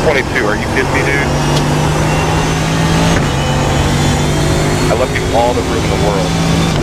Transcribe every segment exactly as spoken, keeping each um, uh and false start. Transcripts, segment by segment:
twenty-two, are you kidding me, dude? I left you all the room in the world.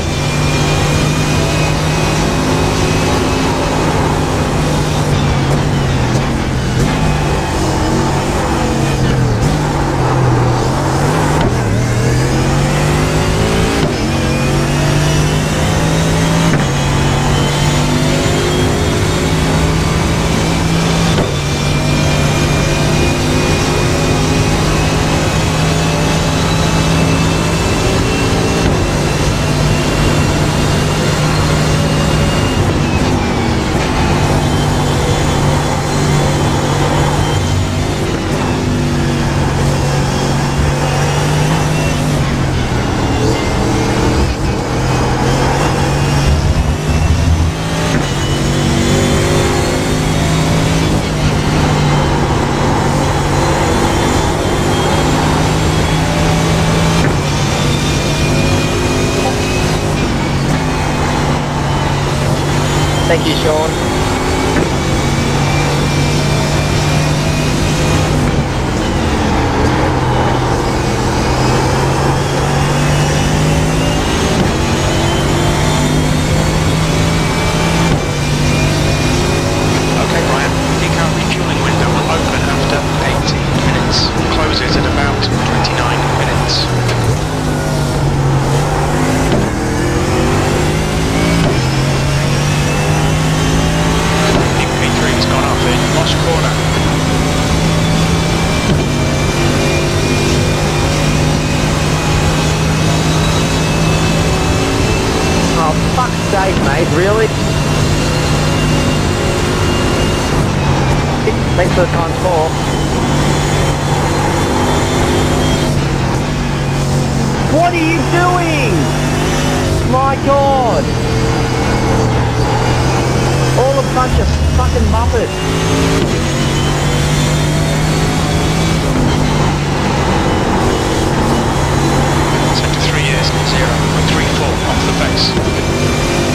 Thank you, Sean. Okay, Ryan, decal refueling window will open after eighteen minutes. Closes at about twenty-nine minutes. Lost corner. Oh, fuck's sake, mate, really? Thanks for the times four. What are you doing? My God! All a bunch of fucking muppets. Sector three is zero point three four off the base.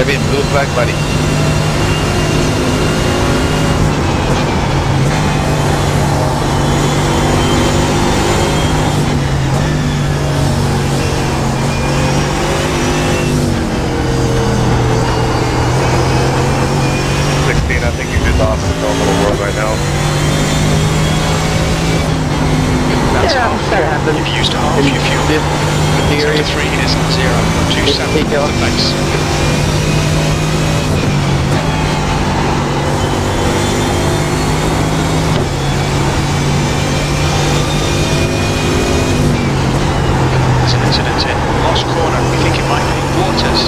Heavy and blue flag, buddy. sixteen, I think you just lost the normal world right now. That's Yeah, half that fuel. happens. You've used half your fuel. This theory, Sector three is zero two Keep seven going. to base. There's an incident in Lost Corner. We think it might be Waters.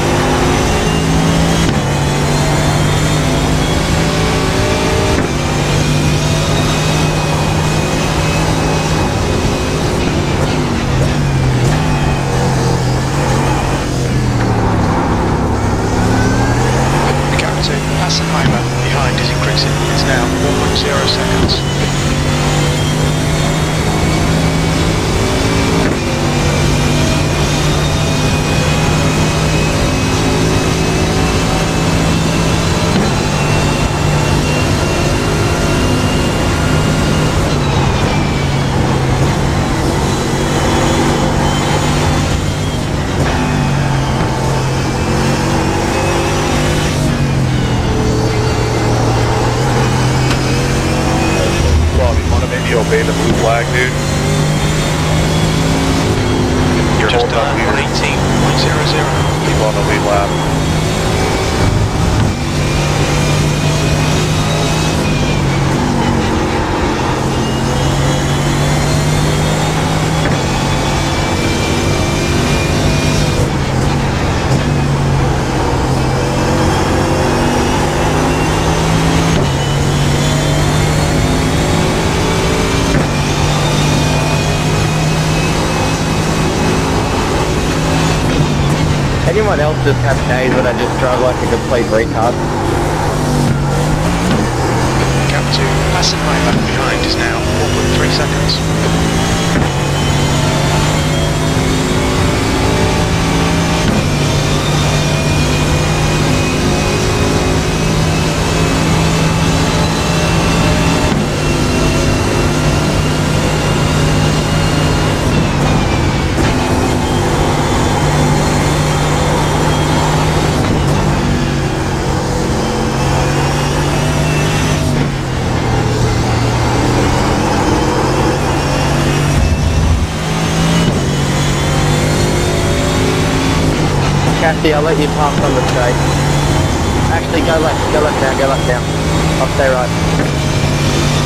The gap to Passenheimer behind is increasing. It's now one point zero seconds. well, you want to maybe obey the blue flag, dude? You're Just holding up done here. eighteen point zero zero. Keep on the lead lap. Anyone else just have days when I just drive like a complete retard? Gap to Passenheimer behind is now one point three seconds. Cassie, I'll let you pass on the straight. Actually, go left, go left now, go left now. I'll stay right.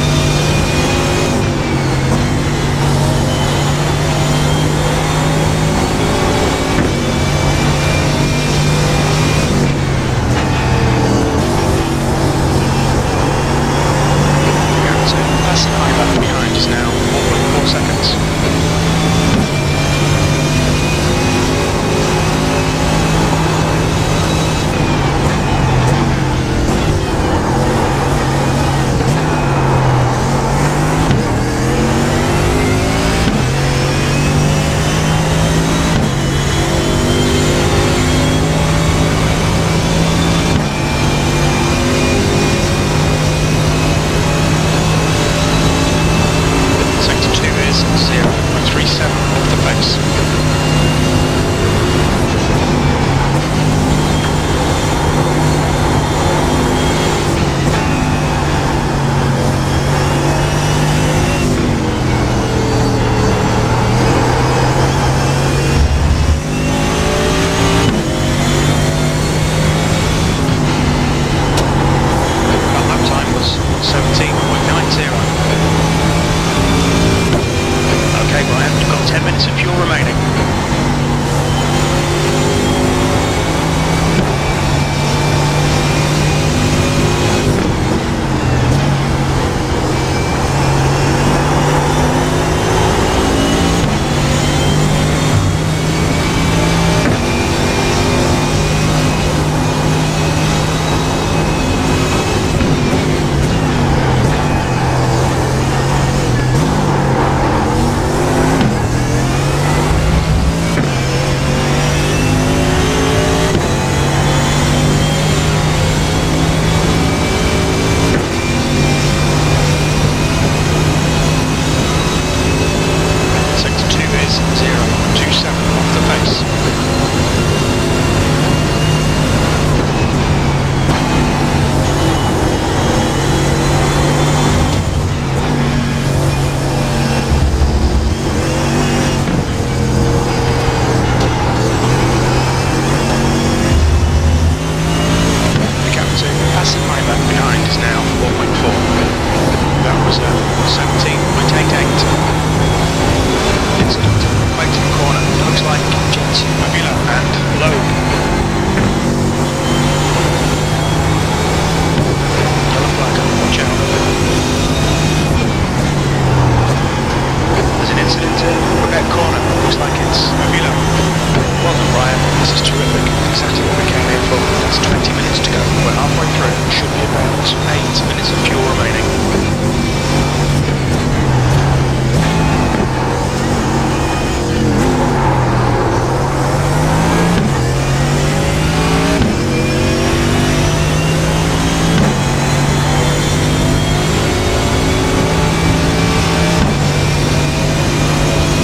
Gap to Passenheimer behind is now one point four seconds. Sector two is zero point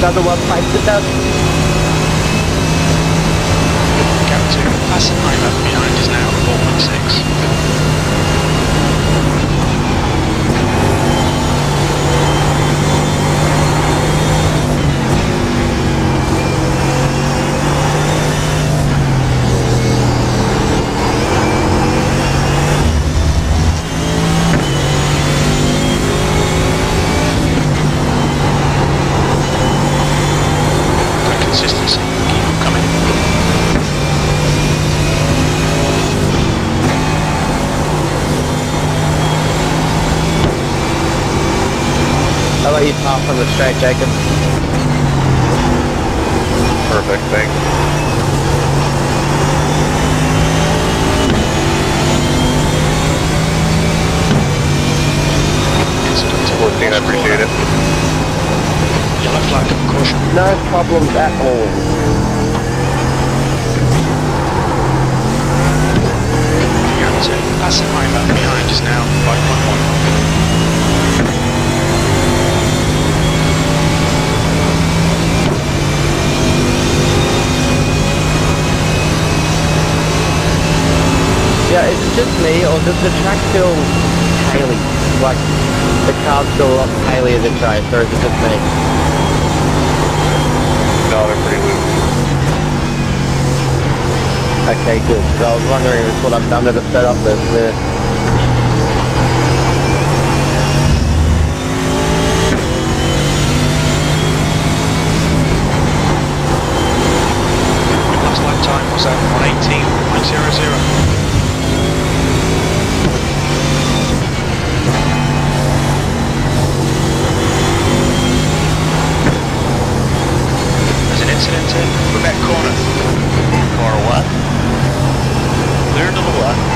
Another one bites it down. Gap two, Passenheimer behind is now four point six. Consistency, keep them coming. I'll let you pass on the straight, Jacob. Perfect, thanks. Incident. fourteen, I appreciate it. Yellow flag, caution. No problems at all. Gap two, Passenheimer behind is now five point one. Yeah, is it just me, or does the track feel Haley? Like, the cars feel a lot Haley as it tries, or is it just me? No, they're pretty loose. Okay, good. So I was wondering if it's what I've done to the setup that's there. Last lap time was at one eighteen point zero zero. There's an incident in Quebec corner. Or what? Clear to the left.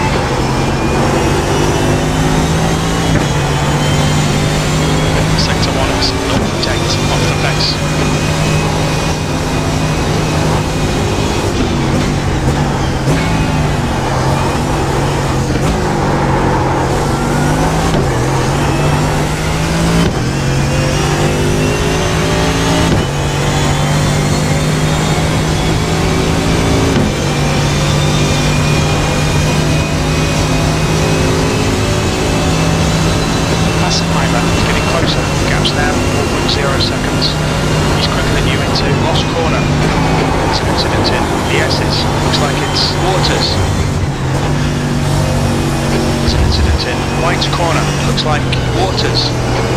Sector one is zero point eight off the base. Passenheimer is getting closer. Gap's now four point zero seconds. He's quicker than you into Lost Corner. It's an incident in the S's. Looks like it's Waters. It's an incident in White Corner. Looks like Waters.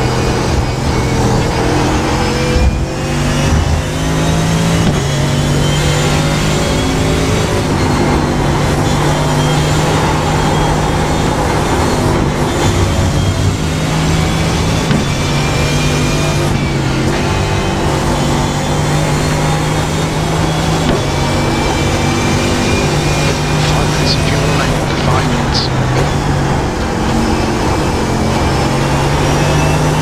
Five minutes of fuel remaining. Five minutes.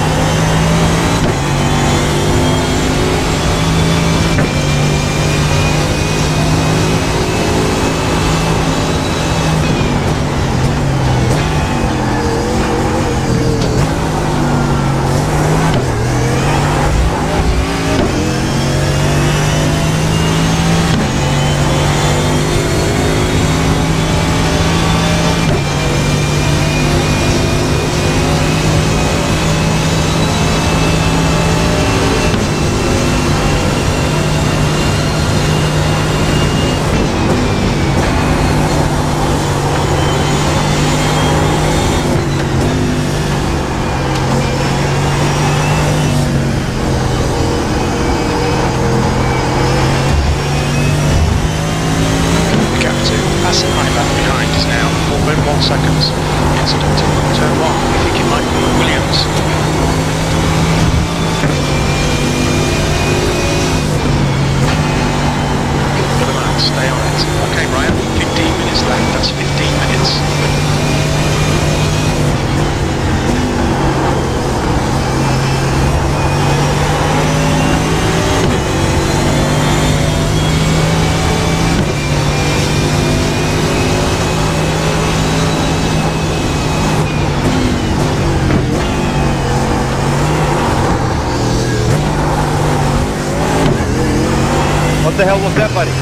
the hell was that, buddy?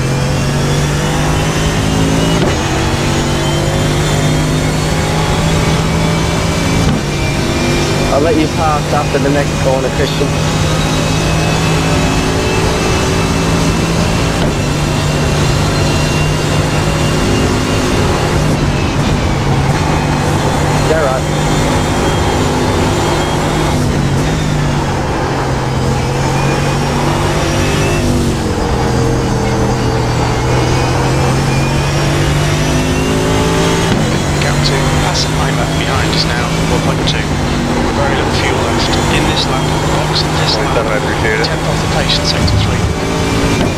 I'll let you pass after the next corner, Christian. Yeah, right. Behind us now, one point two. Very little fuel left. In this lap, box in this lap. I appreciate it. tenth off the pace in sector three.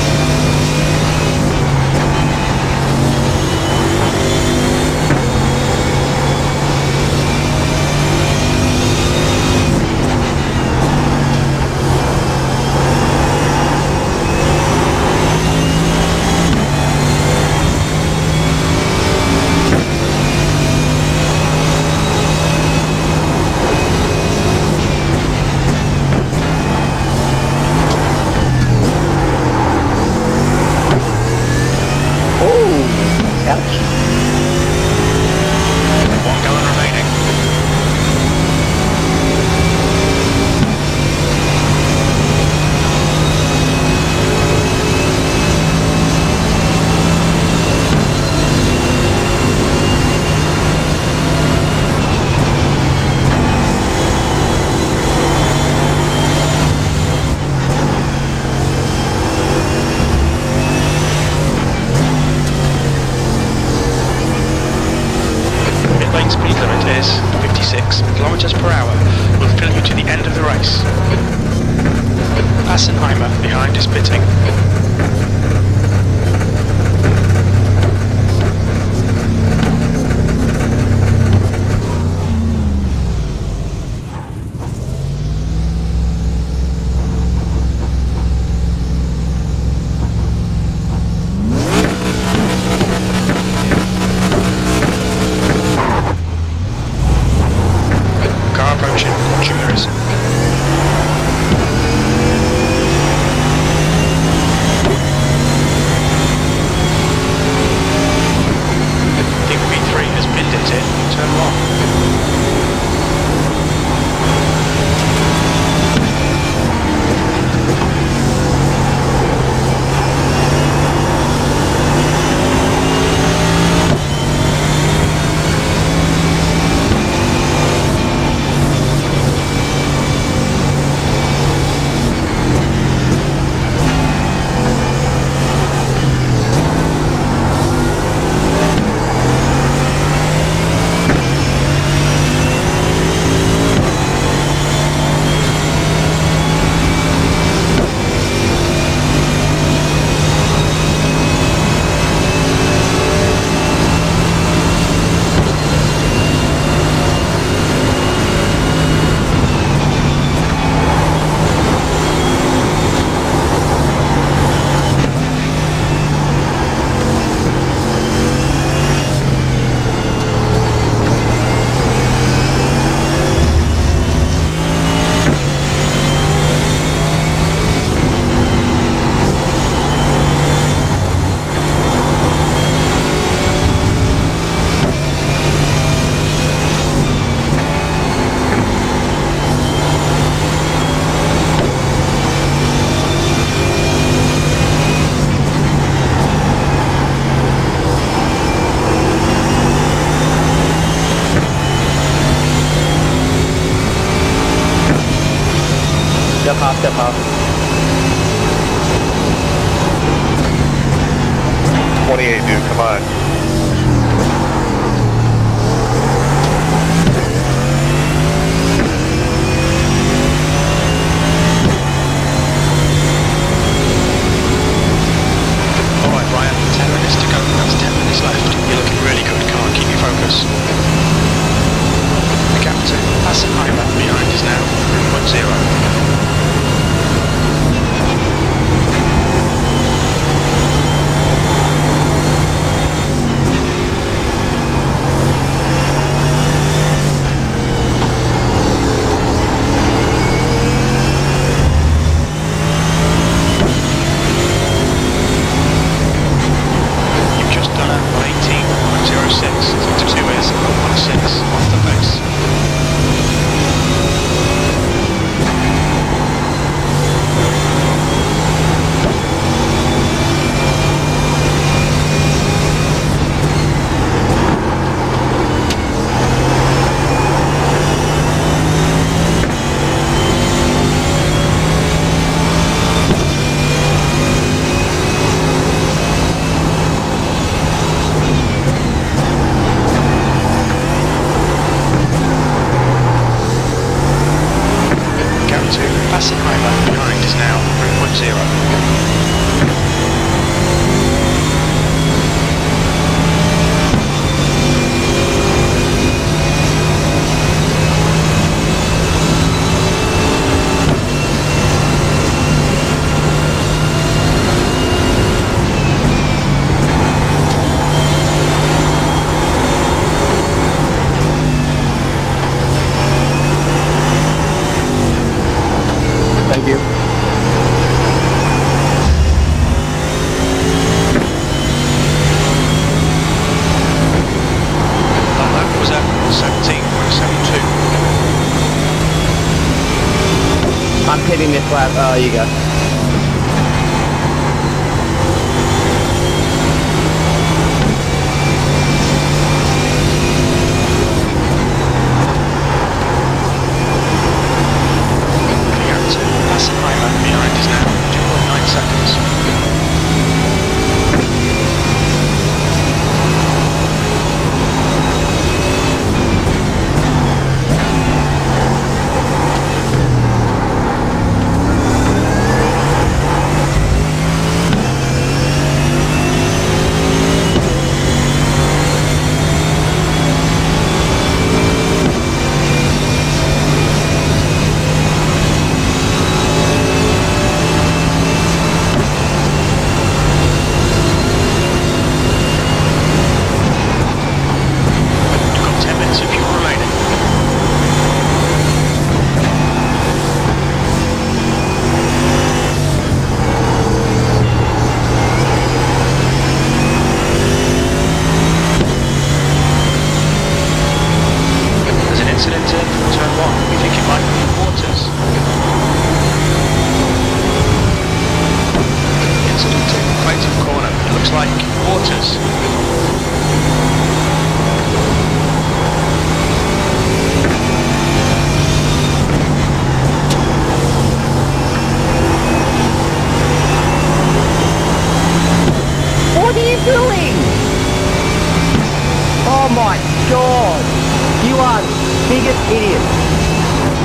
fifty-six kilometers per hour will fill you to the end of the race. Passenheimer behind is pitting. Step off, step off. twenty-eight, dude, come on. Alright, Ryan, ten minutes to go. That's ten minutes left. You're looking really good. Come on, keep your focus. The gap to Passenheimer behind is now three point zero. zero. Thank you. That lap was at seventeen point seven two. I'm hitting this lap. Oh, you go. Passing my lap behind is now two point nine seconds. You've got ten minutes of fuel remaining. There's an incident in turn one. We think it might be Waters. Incident in Clayton corner. It looks like Waters. What are you doing? Oh my god! You are the biggest idiot.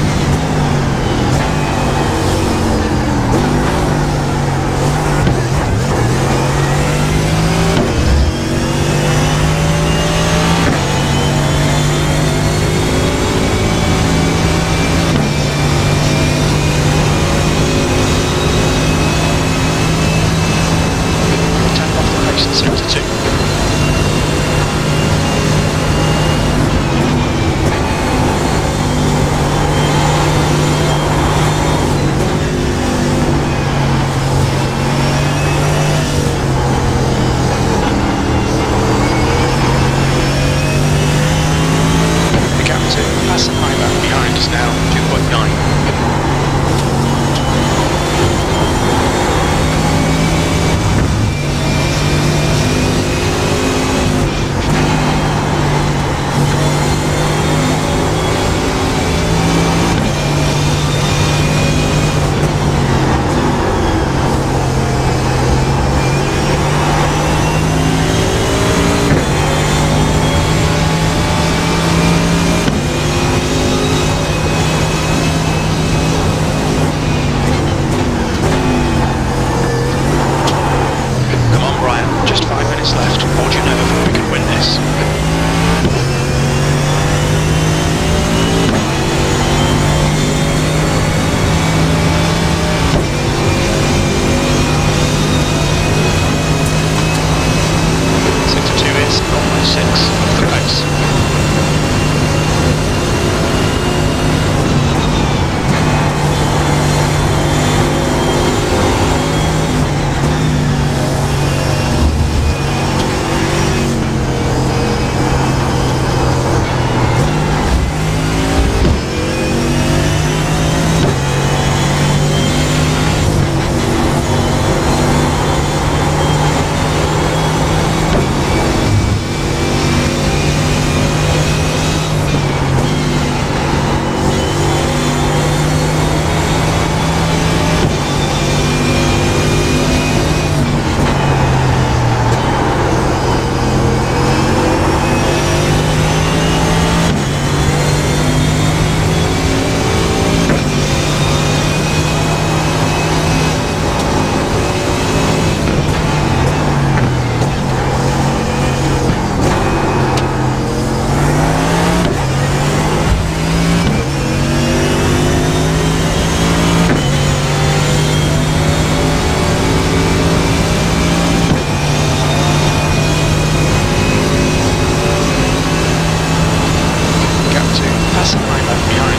Tap off the race at seventy-two. The gap to passing my lap behind is now two point nine.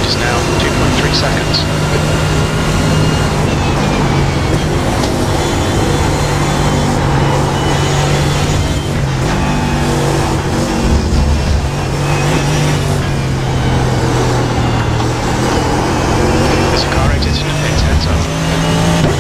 meters now, two point three seconds. There's a car exiting the pit, heads up.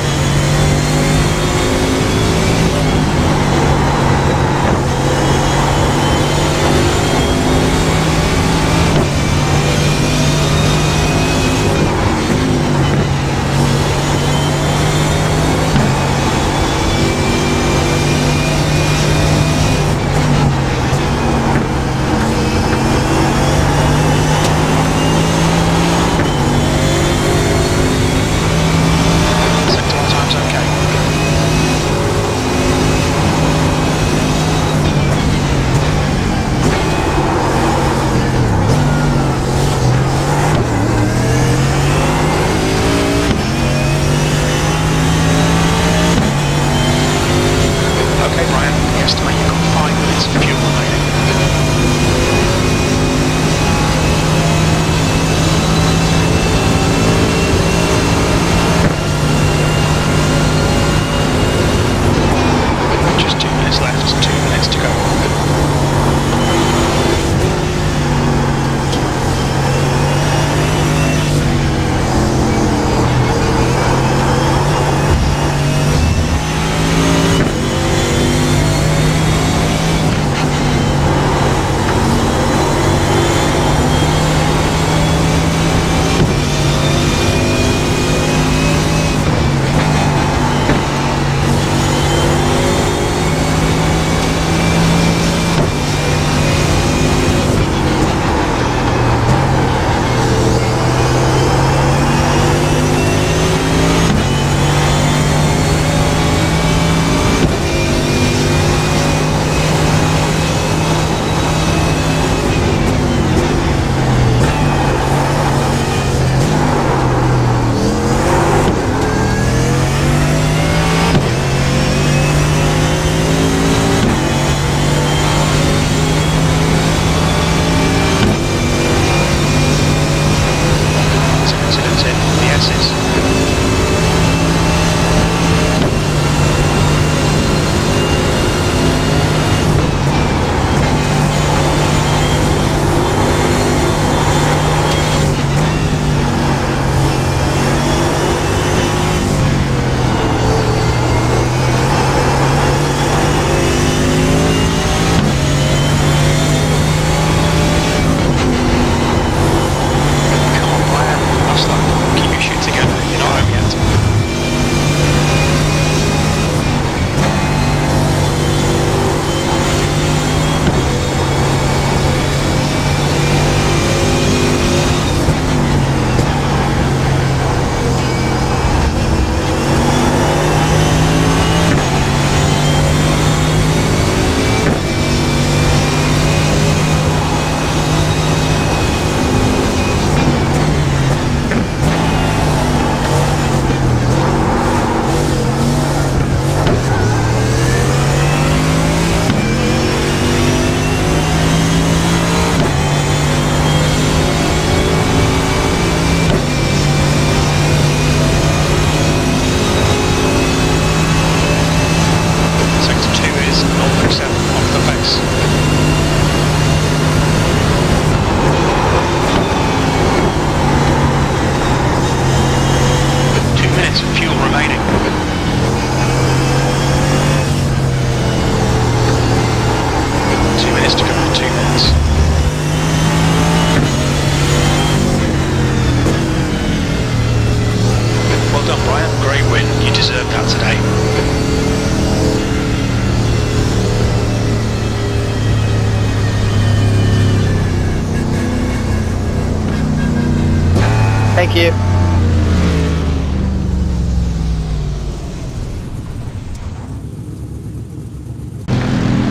Thank you.